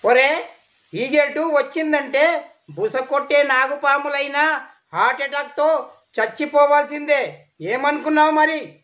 ఒరే ఈ జెల్టు వచ్చిందంటే బుస కొట్టే నాగుపాములైనా హార్ట్ అటాక్తో చచ్చిపోవాల్సిందే. ఏమనుకున్నావు మరి?